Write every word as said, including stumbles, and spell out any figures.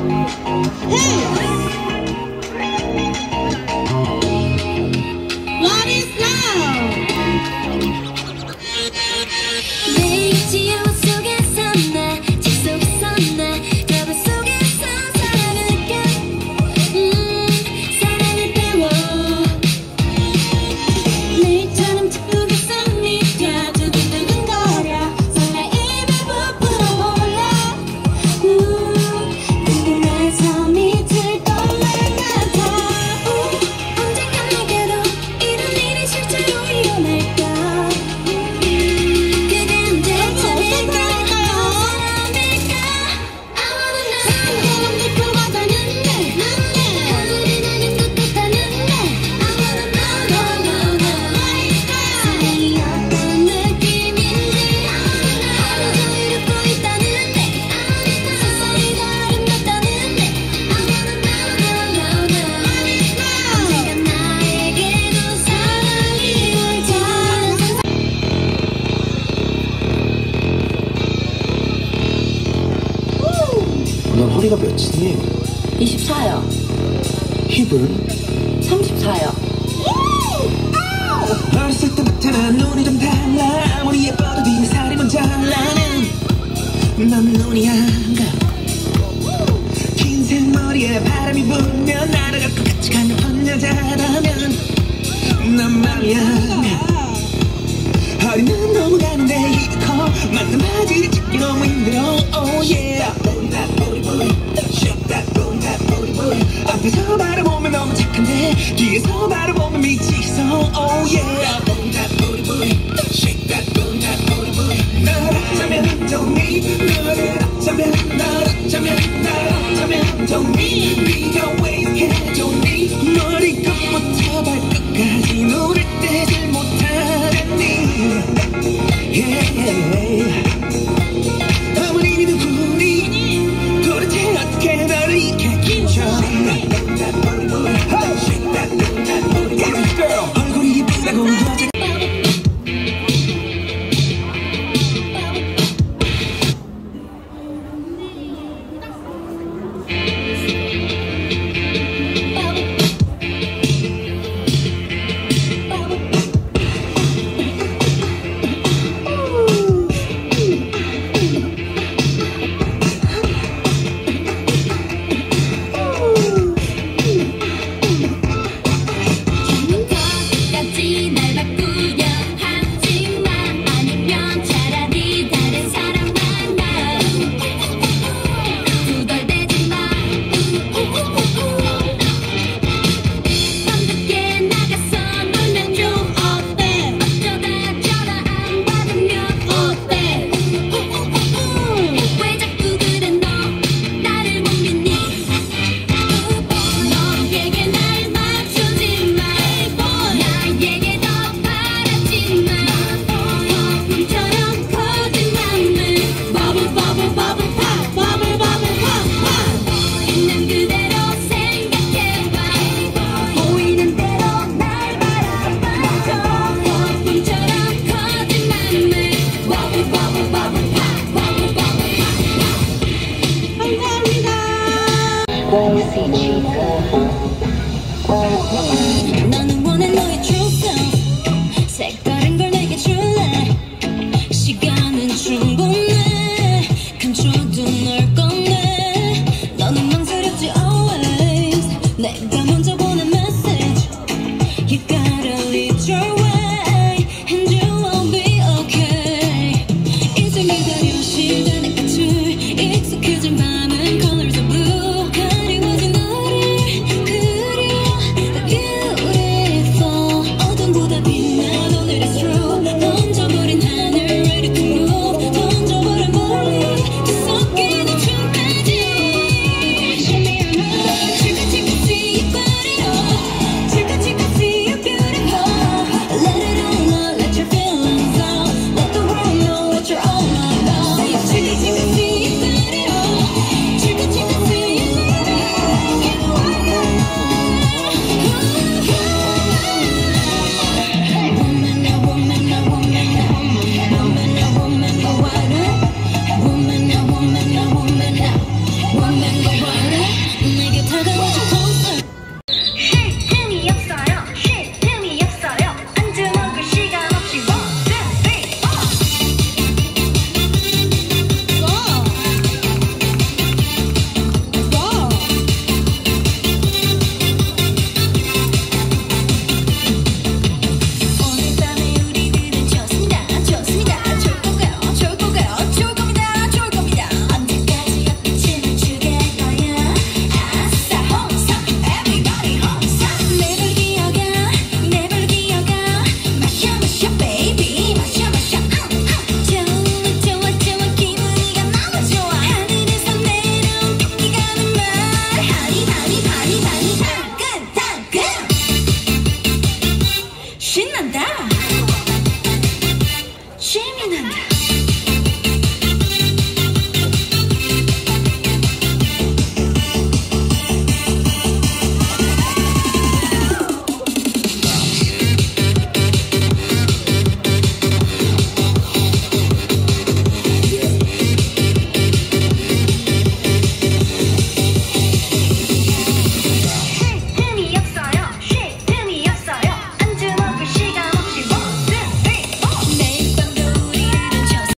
넌 허리가 몇이니? 이십사요. 힙은? 삼십사요. 어렸을 때부터 난 눈이 좀 달라. 아무리 예뻐도 뒤에 살이 먼저 나는 넌 눈이 안 가. 긴 생머리에 바람이 불면 날아갈 것 같이 가냘픈 여자라면 난 맘이 안 가. 허리는 너무 가는데 힙이 커. 맞는 바지를 찍기 너무 힘들어. Oh yeah. 앞에서 바라보면 너무 착한데 뒤에서 바라보면 미치겠어. Oh yeah. 널 어쩌면 좋니? 너를 어쩌면 널 어쩌면 널 어쩌면 좋니? 네가 왜 이렇게 좋니? 머리끝부터 발끝까지 눈을 떼질 못하겠니? yeah. 아무리 누구니 도대체 어떻게 너를 이렇게 긴쳐? 얼굴이 이쁘다고 여자 Qual é o sentido? Qual é o